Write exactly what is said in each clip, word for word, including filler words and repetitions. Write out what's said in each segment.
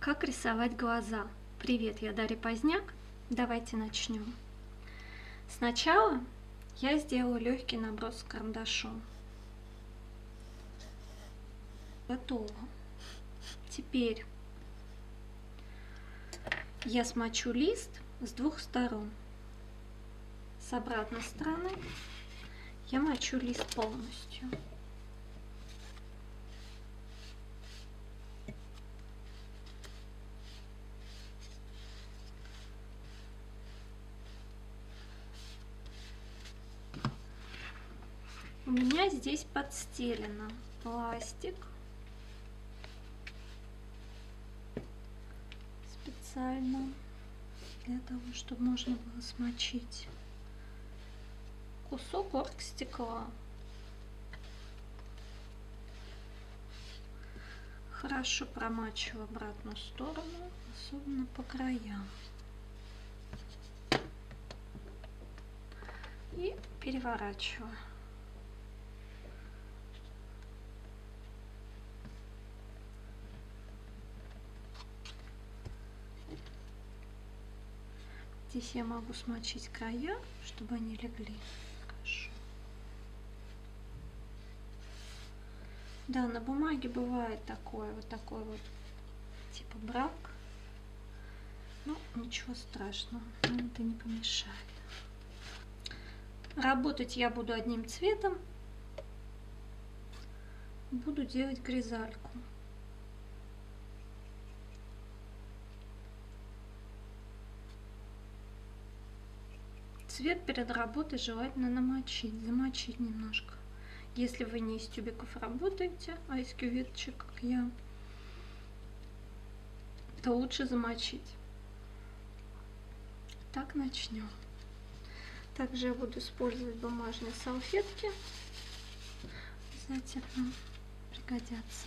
Как рисовать глаза? Привет, я Дарья Поздняк. Давайте начнем. Сначала я сделаю легкий наброс карандашом. Готово. Теперь я смочу лист с двух сторон. С обратной стороны я мочу лист полностью. У меня здесь подстелено пластик специально для того, чтобы можно было смочить кусок оргстекла. Хорошо промачиваю обратную сторону, особенно по краям. И переворачиваю. Здесь я могу смочить края, чтобы они легли хорошо. Да, на бумаге бывает такое, вот такой вот типа брак. Но ничего страшного, нам это не помешает. Работать я буду одним цветом. Буду делать гризальку. Цвет перед работой желательно намочить, замочить немножко. Если вы не из тюбиков работаете, а из кюветочек, как я, то лучше замочить. Так, начнем. Также я буду использовать бумажные салфетки. Обязательно пригодятся.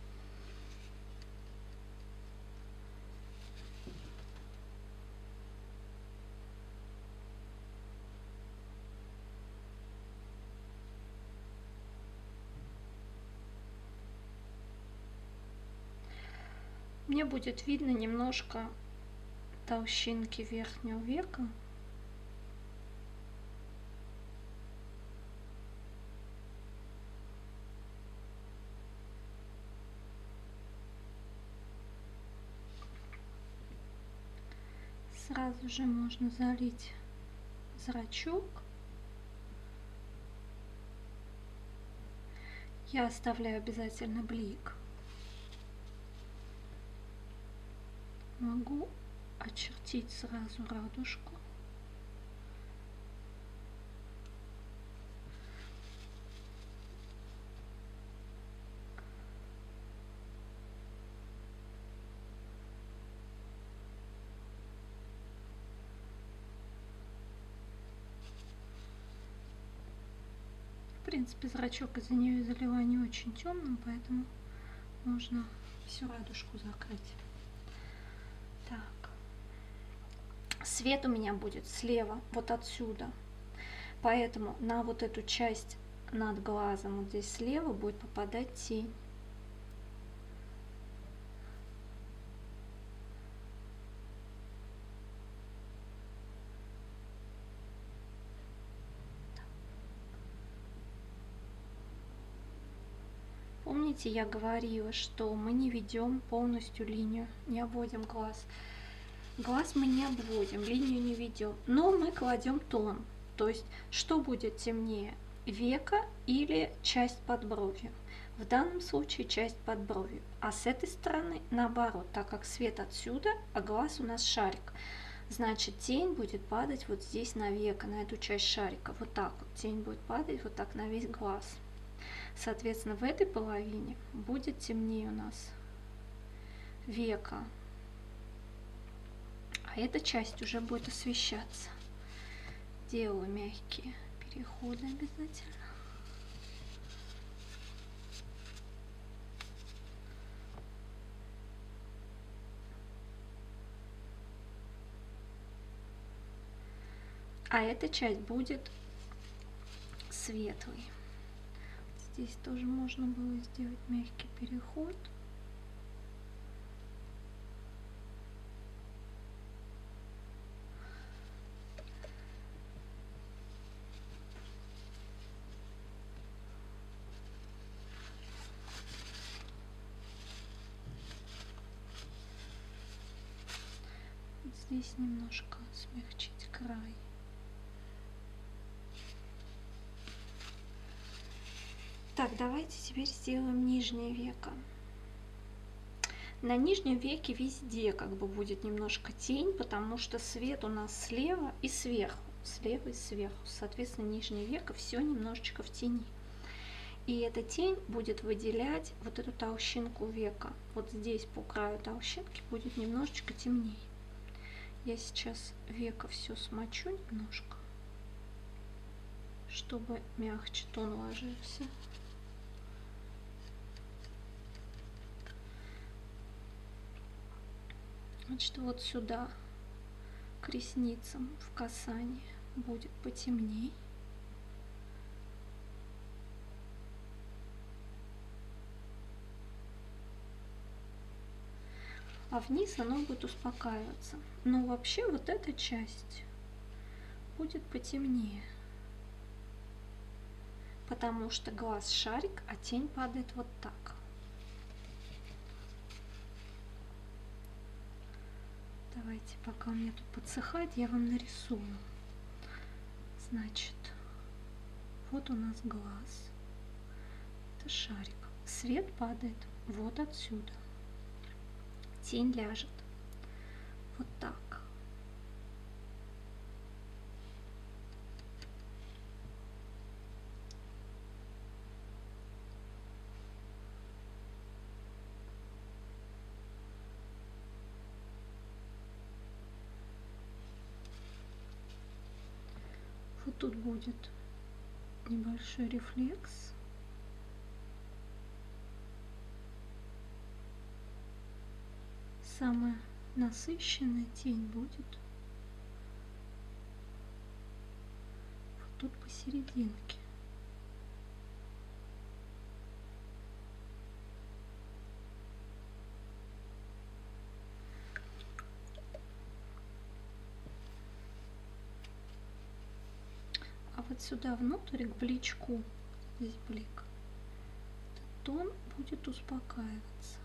Мне будет видно немножко толщинки верхнего века. Сразу же можно залить зрачок. Я оставляю обязательно блик. Могу очертить сразу радужку. В принципе, зрачок из-за нее заливаю не очень темным, поэтому можно всю радужку закрыть. Так. Свет у меня будет слева, вот отсюда. Поэтому на вот эту часть над глазом, вот здесь слева, будет попадать тень. Помните, я говорила, что мы не ведем полностью линию, не обводим глаз. Глаз мы не обводим, линию не ведем, но мы кладем тон. То есть, что будет темнее, века или часть под бровью? В данном случае часть под бровью. А с этой стороны наоборот, так как свет отсюда, а глаз у нас шарик. Значит, тень будет падать вот здесь на веко, на эту часть шарика. Вот так вот тень будет падать вот так на весь глаз. Соответственно, в этой половине будет темнее у нас века. А эта часть уже будет освещаться. Делаю мягкие переходы обязательно. А эта часть будет светлой. Здесь тоже можно было сделать мягкий переход. здесь немножко смягчить край. Так, давайте теперь сделаем нижнее веко. На нижнем веке везде как бы будет немножко тень, потому что свет у нас слева и сверху, слева и сверху. Соответственно, нижнее веко все немножечко в тени. И эта тень будет выделять вот эту толщинку века. Вот здесь по краю толщинки будет немножечко темнее. Я сейчас веко все смочу немножко, чтобы мягче тон ложился. Значит, вот сюда, к ресницам в касании, будет потемней. А вниз оно будет успокаиваться. Но вообще вот эта часть будет потемнее. Потому что глаз шарик, а тень падает вот так. Давайте, пока у меня тут подсыхает, я вам нарисую. Значит, вот у нас глаз. Это шарик. Свет падает вот отсюда. Тень ляжет вот так. Вот тут будет небольшой рефлекс. Самая насыщенная тень будет вот тут посерединке. А вот сюда внутрь, к бличку, здесь блик, этот тон будет успокаиваться.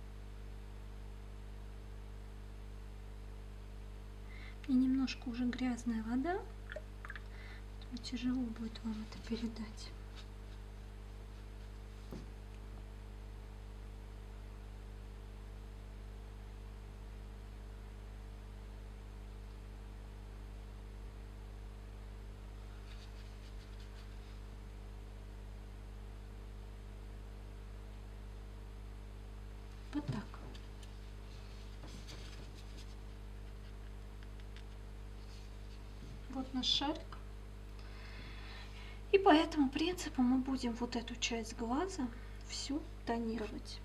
И немножко уже грязная вода, поэтому тяжело будет вам это передать. Вот так. Вот наш шарик. И по этому принципу мы будем вот эту часть глаза всю тонировать.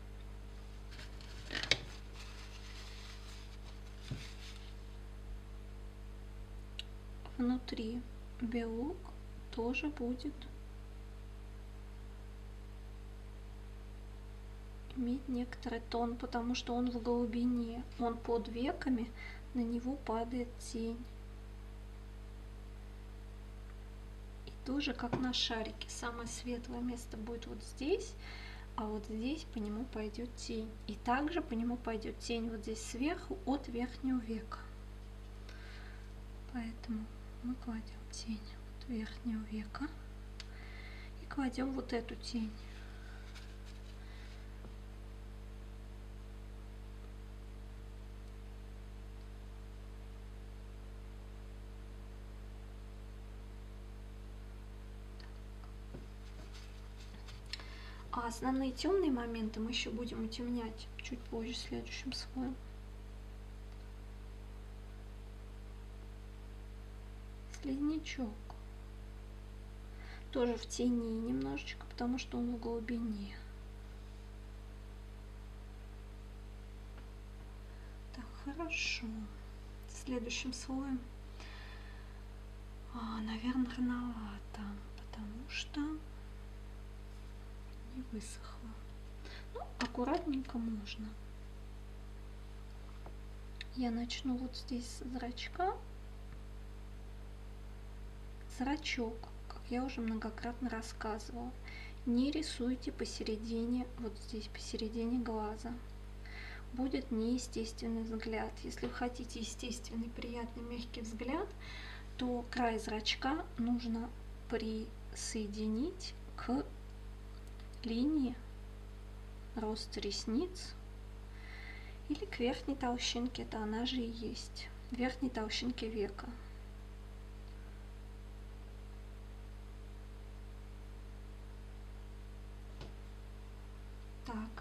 Внутри белок тоже будет иметь некоторый тон, потому что он в глубине, он под веками, на него падает тень. Тоже как на шарике. Самое светлое место будет вот здесь, а вот здесь по нему пойдет тень. И также по нему пойдет тень вот здесь сверху от верхнего века. Поэтому мы кладем тень от верхнего века и кладем вот эту тень. А основные темные моменты мы еще будем утемнять чуть позже, следующим слоем. Слизнячок. Тоже в тени немножечко, потому что он в глубине. Так, хорошо. Следующим слоем, а, наверное, рановато, потому что не высохло. Ну, аккуратненько можно. Я начну вот здесь с зрачка. Зрачок, как я уже многократно рассказывала, не рисуйте посередине, вот здесь посередине глаза. будет неестественный взгляд. Если вы хотите естественный, приятный, мягкий взгляд, то край зрачка нужно присоединить к линии роста ресниц или к верхней толщинке, это она же и есть, верхней толщинке века. Так,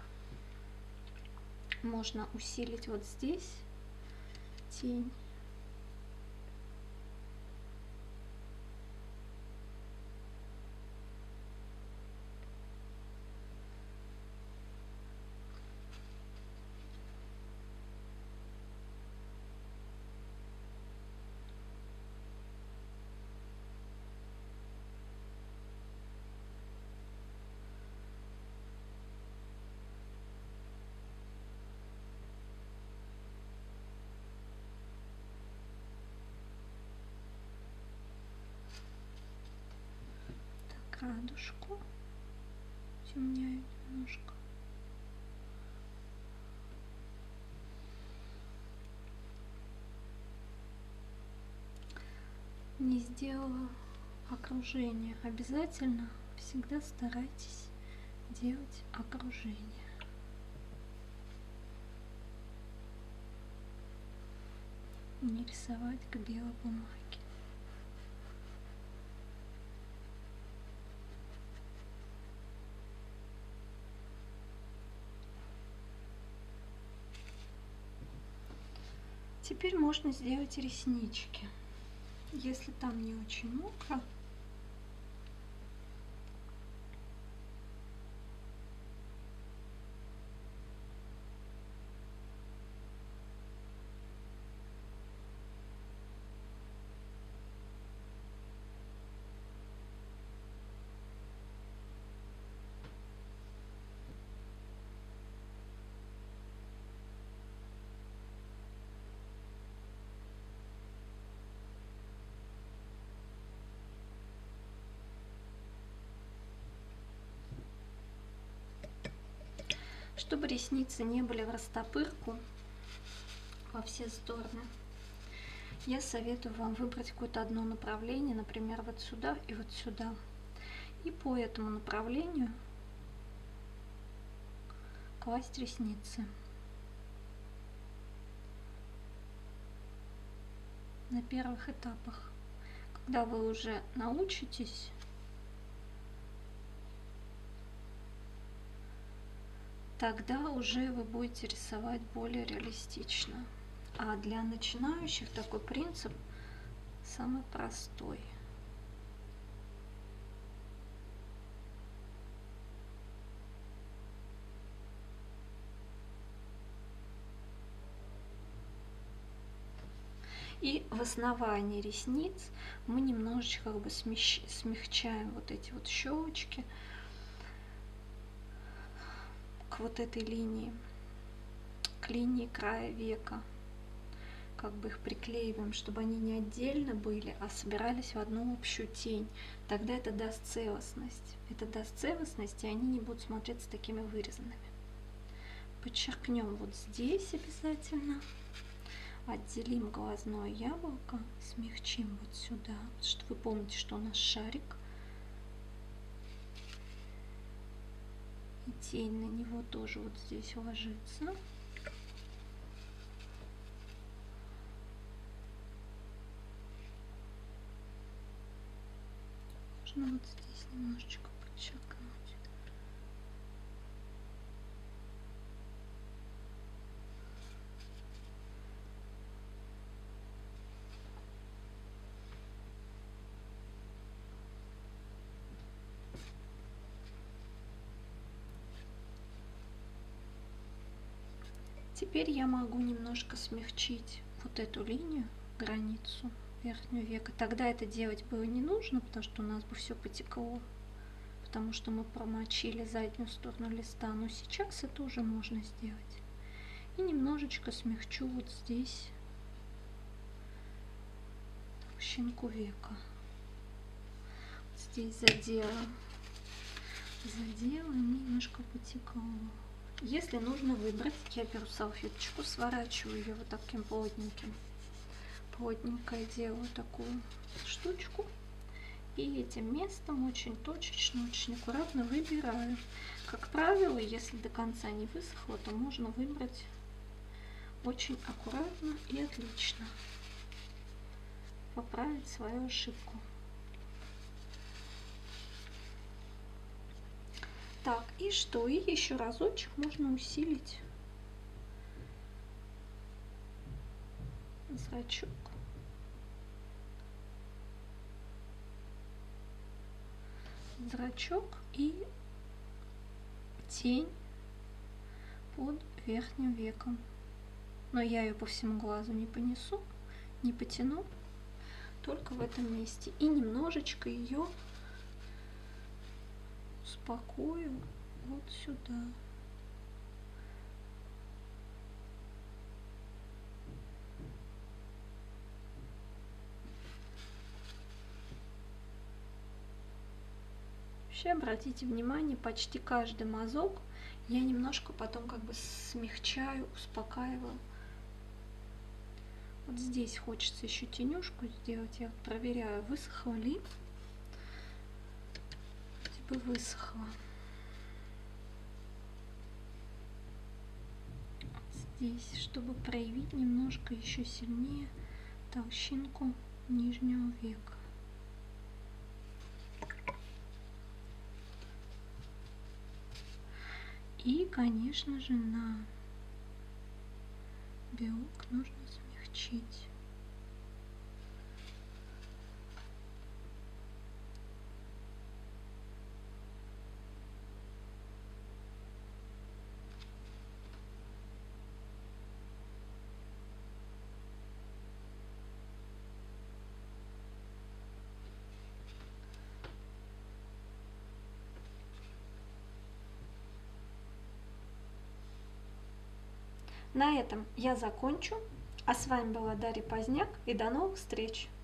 можно усилить вот здесь тень. Радужку темняю немножко. Не сделала окружение. Обязательно всегда старайтесь делать окружение. Не рисовать к белой бумаге. Теперь можно сделать реснички. Если там не очень мокро, чтобы ресницы не были в растопырку во все стороны, я советую вам выбрать какое-то одно направление, например, вот сюда и вот сюда. И по этому направлению класть ресницы. На первых этапах. Когда вы уже научитесь, тогда уже вы будете рисовать более реалистично. А для начинающих такой принцип самый простой. И в основании ресниц мы немножечко как бы смещ... смягчаем вот эти вот щелочки к вот этой линии, к линии края века. Как бы их приклеиваем, чтобы они не отдельно были, а собирались в одну общую тень. Тогда это даст целостность. Это даст целостность, и они не будут смотреться такими вырезанными. Подчеркнем вот здесь обязательно. Отделим глазное яблоко, смягчим вот сюда, что вы помните, что у нас шарик. И тень на него тоже вот здесь ложится. Можно вот здесь немножечко подчеркнуть. Теперь я могу немножко смягчить вот эту линию, границу верхнего века. Тогда это делать было не нужно, потому что у нас бы все потекло, потому что мы промочили заднюю сторону листа. Но сейчас это уже можно сделать. И немножечко смягчу вот здесь толщинку века. Здесь задела, задела и немножко потекло. Если нужно выбрать, я беру салфеточку, сворачиваю ее вот таким плотненьким, плотненько делаю такую штучку. И этим местом очень точечно, очень аккуратно выбираю. Как правило, если до конца не высохло, то можно выбрать очень аккуратно и отлично. Поправить свою ошибку. Так, и что? И еще разочек можно усилить зрачок. Зрачок и тень под верхним веком. Но я ее по всему глазу не понесу, не потяну, только в этом месте. И немножечко ее успокою вот сюда. Вообще обратите внимание, почти каждый мазок я немножко потом как бы смягчаю, успокаиваю. Вот здесь хочется еще тенюшку сделать. Я вот проверяю, высохла ли. Типа высохла. Здесь, чтобы проявить немножко еще сильнее толщинку нижнего века. И, конечно же, на белок нужно смягчить. На этом я закончу. А с вами была Дарья Поздняк, и до новых встреч!